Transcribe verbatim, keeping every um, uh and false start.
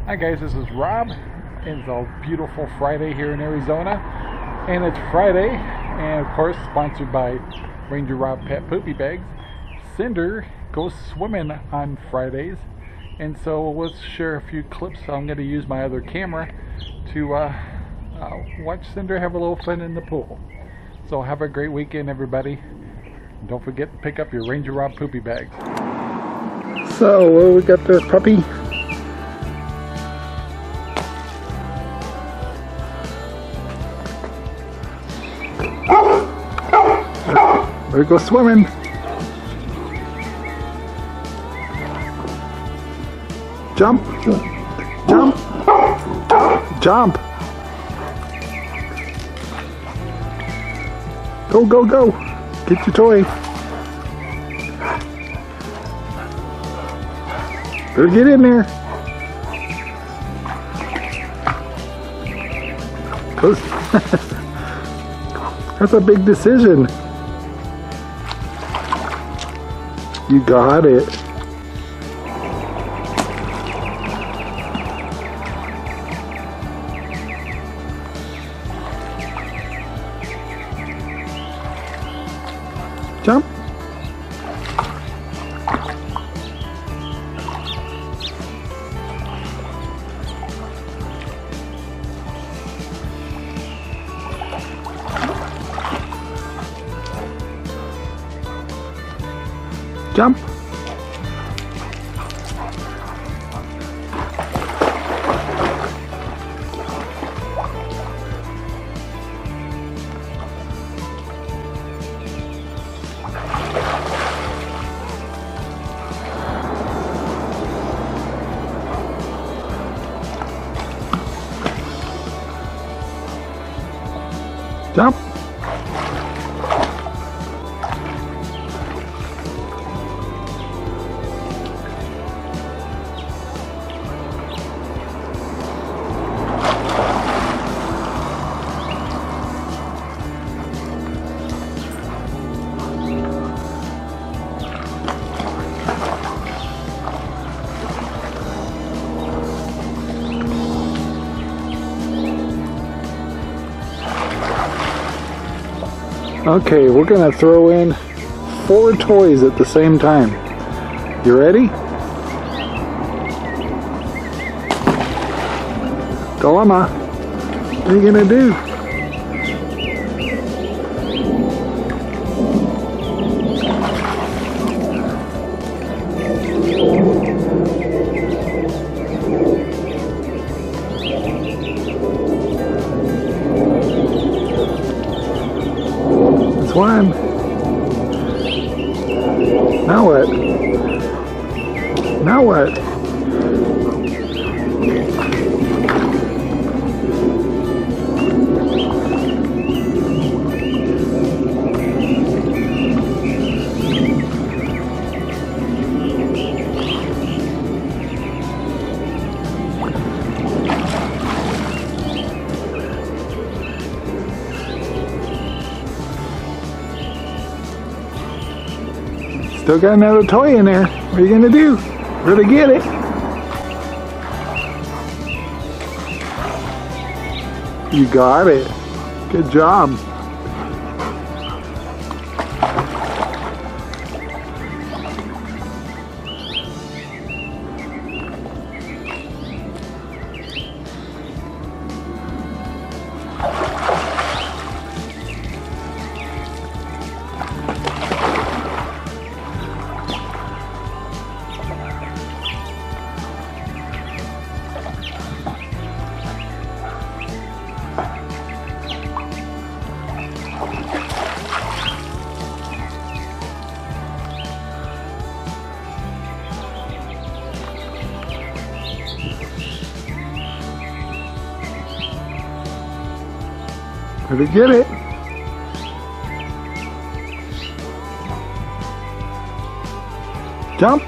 Hi guys, this is Rob. It's a beautiful Friday here in Arizona, and it's Friday, and of course sponsored by Ranger Rob Pet Poopy Bags. Cinder goes swimming on Fridays, and so let's share a few clips. I'm going to use my other camera to uh, uh, watch Cinder have a little fun in the pool. So have a great weekend, everybody. Don't forget to pick up your Ranger Rob Poopy Bags. So what do we got there, puppy? There we go swimming. Jump. Jump. Jump. Go, go, go. Get your toy. Better get in there. That's a big decision. You got it. Jump. Jump. Jump. Okay, we're gonna throw in four toys at the same time. You ready? Dilemma. What are you gonna do? One. Now what? Now what? Still got another toy in there. What are you gonna do? Where to get it? You got it. Good job. Better get it. Jump.